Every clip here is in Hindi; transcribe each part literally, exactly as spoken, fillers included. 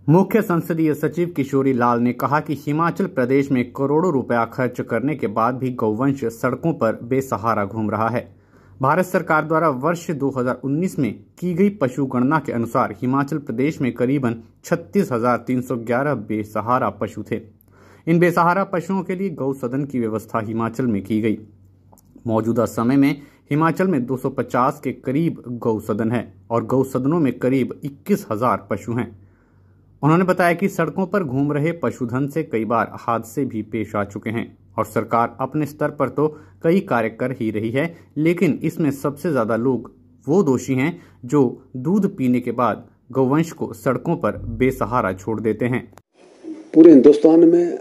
मुख्य संसदीय सचिव किशोरी लाल ने कहा कि हिमाचल प्रदेश में करोड़ों रुपया खर्च करने के बाद भी गौवंश सड़कों पर बेसहारा घूम रहा है। भारत सरकार द्वारा वर्ष दो हज़ार उन्नीस में की गई पशु गणना के अनुसार हिमाचल प्रदेश में करीबन छत्तीस हजार तीन सौ ग्यारह बेसहारा पशु थे। इन बेसहारा पशुओं के लिए गौ सदन की व्यवस्था हिमाचल में की गई। मौजूदा समय में हिमाचल में दो सौ पचास के करीब गौ सदन है और गौ सदनों में करीब इक्कीस हजार पशु हैं। उन्होंने बताया कि सड़कों पर घूम रहे पशुधन से कई बार हादसे भी पेश आ चुके हैं और सरकार अपने स्तर पर तो कई कार्य कर ही रही है, लेकिन इसमें सबसे ज्यादा लोग वो दोषी हैं जो दूध पीने के बाद गौवंश को सड़कों पर बेसहारा छोड़ देते हैं। पूरे हिंदुस्तान में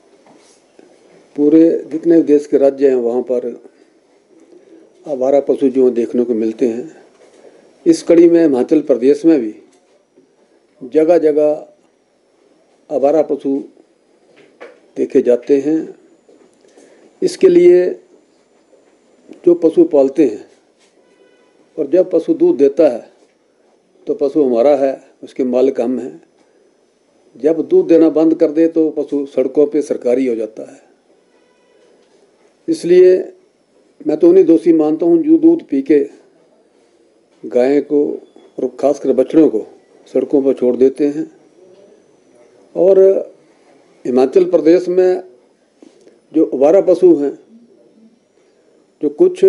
पूरे जितने देश के राज्य हैं वहाँ पर आवारा पशु जो देखने को मिलते हैं। इस कड़ी में हिमाचल प्रदेश में भी जगह जगह आवारा पशु देखे जाते हैं। इसके लिए जो पशु पालते हैं और जब पशु दूध देता है तो पशु हमारा है, उसके मालिक हम हैं। जब दूध देना बंद कर दे तो पशु सड़कों पे सरकारी हो जाता है। इसलिए मैं तो उन्हें दोषी मानता हूँ जो दूध पी के गाय को और खासकर बछड़ों को सड़कों पर छोड़ देते हैं। और हिमाचल प्रदेश में जो आवारा पशु हैं, जो कुछ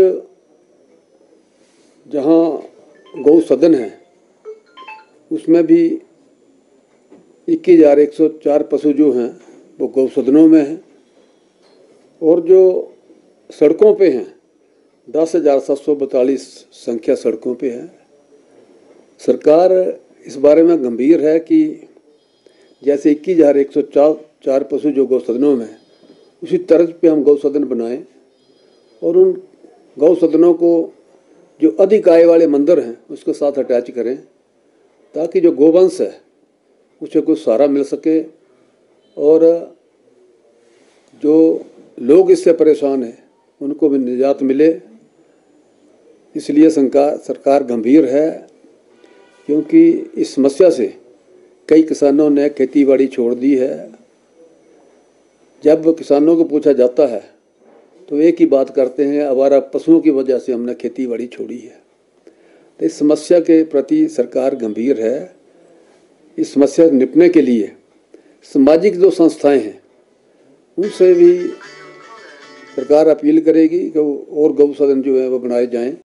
जहाँ गौ सदन है उसमें भी इक्कीस हजार एक सौ चार पशु जो हैं वो गौ सदनों में हैं और जो सड़कों पे हैं दस हजार सात सौ बैतालीस संख्या सड़कों पे है। सरकार इस बारे में गंभीर है कि जैसे इक्कीस हजार एक सौ चार चार पशु जो गौ सदनों में है उसी तर्ज पे हम गौ सदन बनाएं और उन गौ सदनों को जो अधिक आय वाले मंदिर हैं उसके साथ अटैच करें ताकि जो गोवंश है उसे कुछ सहारा मिल सके और जो लोग इससे परेशान हैं उनको भी निजात मिले। इसलिए सरकार सरकार गंभीर है क्योंकि इस समस्या से कई किसानों ने खेती बाड़ी छोड़ दी है। जब किसानों को पूछा जाता है तो एक ही बात करते हैं, आवारा पशुओं की वजह से हमने खेती बाड़ी छोड़ी है। तो इस समस्या के प्रति सरकार गंभीर है। इस समस्या से निपटने के लिए सामाजिक जो संस्थाएं हैं उनसे भी सरकार अपील करेगी कि और गौ सदन जो है वो बनाए जाएं।